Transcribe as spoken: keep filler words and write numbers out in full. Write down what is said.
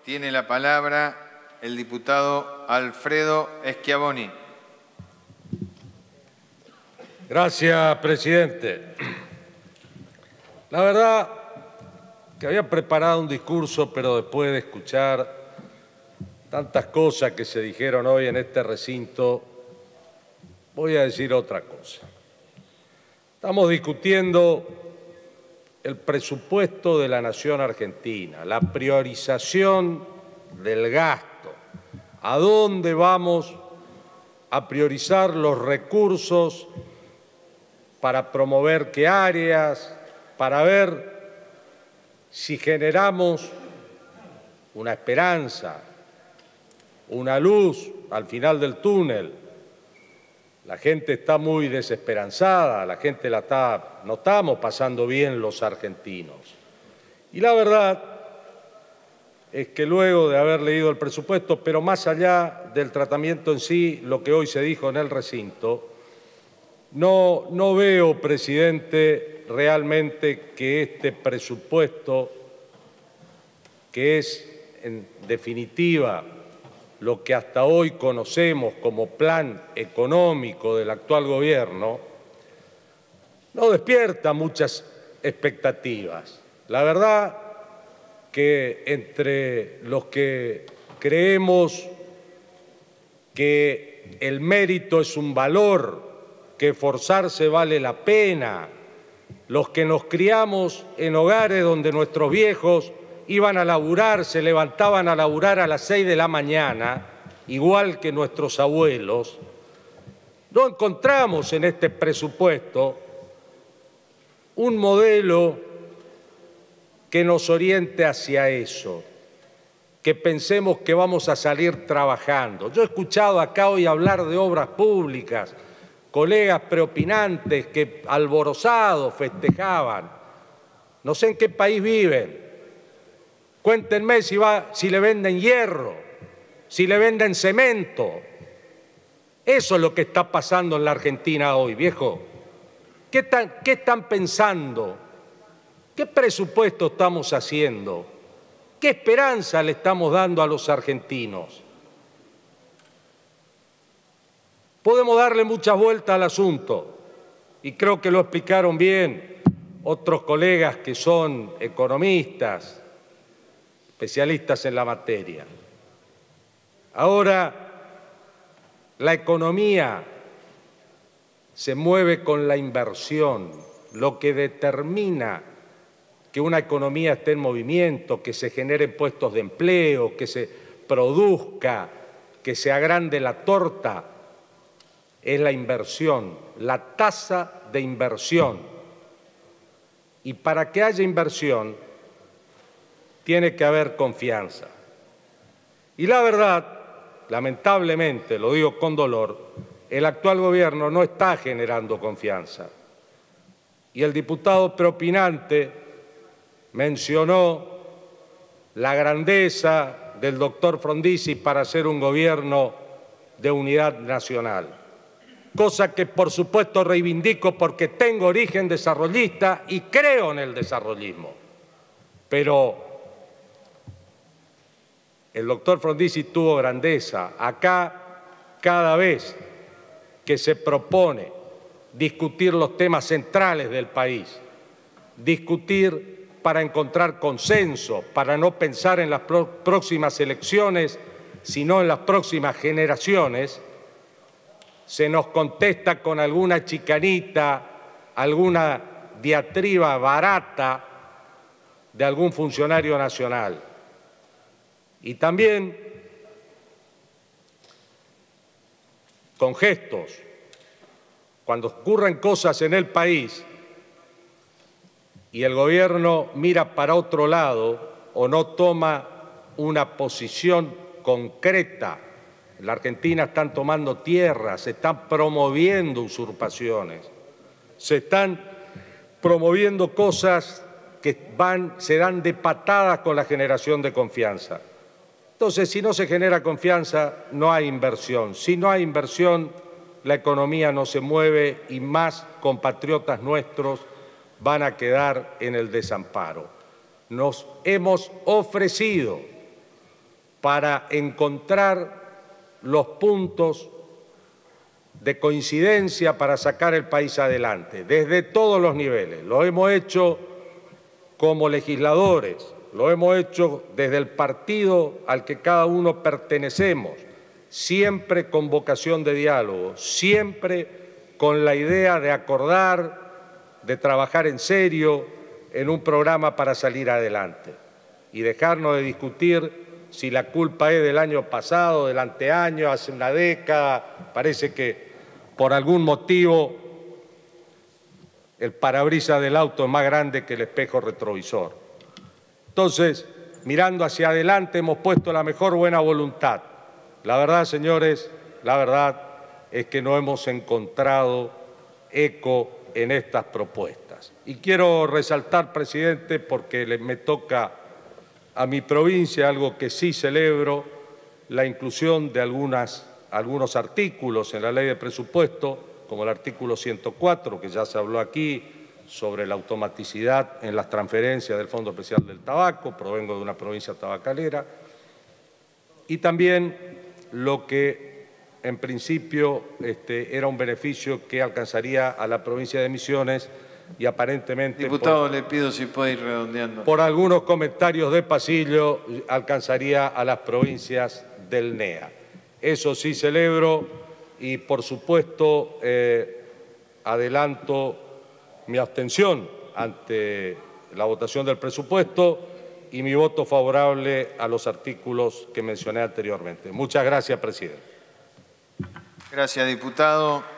Tiene la palabra el diputado Alfredo Schiavoni. Gracias, presidente. La verdad que había preparado un discurso, pero después de escuchar tantas cosas que se dijeron hoy en este recinto, voy a decir otra cosa. Estamos discutiendo el presupuesto de la nación argentina, la priorización del gasto, a dónde vamos a priorizar los recursos para promover qué áreas, para ver si generamos una esperanza, una luz al final del túnel. La gente está muy desesperanzada, la gente la está, no estamos pasando bien los argentinos. Y la verdad es que luego de haber leído el presupuesto, pero más allá del tratamiento en sí, lo que hoy se dijo en el recinto, no, no veo, presidente, realmente que este presupuesto, que es en definitiva lo que hasta hoy conocemos como plan económico del actual gobierno, no despierta muchas expectativas. La verdad que entre los que creemos que el mérito es un valor, que esforzarse vale la pena, los que nos criamos en hogares donde nuestros viejos iban a laburar, se levantaban a laburar a las seis de la mañana, igual que nuestros abuelos, no encontramos en este presupuesto un modelo que nos oriente hacia eso, que pensemos que vamos a salir trabajando. Yo he escuchado acá hoy hablar de obras públicas, colegas preopinantes que alborozados festejaban. No sé en qué país viven. Cuéntenme si, va, si le venden hierro, si le venden cemento. Eso es lo que está pasando en la Argentina hoy, viejo. ¿Qué están, qué están pensando? ¿Qué presupuesto estamos haciendo? ¿Qué esperanza le estamos dando a los argentinos? Podemos darle muchas vueltas al asunto y creo que lo explicaron bien otros colegas que son economistas, especialistas en la materia. Ahora, la economía se mueve con la inversión, lo que determina que una economía esté en movimiento, que se generen puestos de empleo, que se produzca, que se agrande la torta, es la inversión, la tasa de inversión. Y para que haya inversión, tiene que haber confianza. Y la verdad, lamentablemente, lo digo con dolor, el actual gobierno no está generando confianza. Y el diputado preopinante mencionó la grandeza del doctor Frondizi para hacer un gobierno de unidad nacional, cosa que por supuesto reivindico porque tengo origen desarrollista y creo en el desarrollismo. Pero el doctor Frondizi tuvo grandeza. Acá, cada vez que se propone discutir los temas centrales del país, discutir para encontrar consenso, para no pensar en las próximas elecciones, sino en las próximas generaciones, se nos contesta con alguna chicanita, alguna diatriba barata de algún funcionario nacional. Y también con gestos, cuando ocurren cosas en el país y el gobierno mira para otro lado o no toma una posición concreta. En la Argentina están tomando tierras, se están promoviendo usurpaciones, se están promoviendo cosas que van, se dan de patadas con la generación de confianza. Entonces, si no se genera confianza, no hay inversión. Si no hay inversión, la economía no se mueve y más compatriotas nuestros van a quedar en el desamparo. Nos hemos ofrecido para encontrar los puntos de coincidencia para sacar el país adelante, desde todos los niveles. Lo hemos hecho como legisladores, lo hemos hecho desde el partido al que cada uno pertenecemos, siempre con vocación de diálogo, siempre con la idea de acordar, de trabajar en serio en un programa para salir adelante y dejarnos de discutir si la culpa es del año pasado, del anteaño, hace una década. Parece que por algún motivo el parabrisas del auto es más grande que el espejo retrovisor. Entonces, mirando hacia adelante, hemos puesto la mejor buena voluntad. La verdad, señores, la verdad es que no hemos encontrado eco en estas propuestas. Y quiero resaltar, presidente, porque me toca a mi provincia, algo que sí celebro, la inclusión de algunas, algunos artículos en la ley de presupuesto, como el artículo ciento cuatro, que ya se habló aquí, sobre la automaticidad en las transferencias del Fondo Especial del Tabaco, provengo de una provincia tabacalera, y también lo que en principio este, era un beneficio que alcanzaría a la provincia de Misiones y aparentemente, diputado, por, le pido si puede ir redondeando. Por algunos comentarios de pasillo, alcanzaría a las provincias del N E A. Eso sí celebro y, por supuesto, eh, adelanto mi abstención ante la votación del presupuesto y mi voto favorable a los artículos que mencioné anteriormente. Muchas gracias, presidente. Gracias, diputado.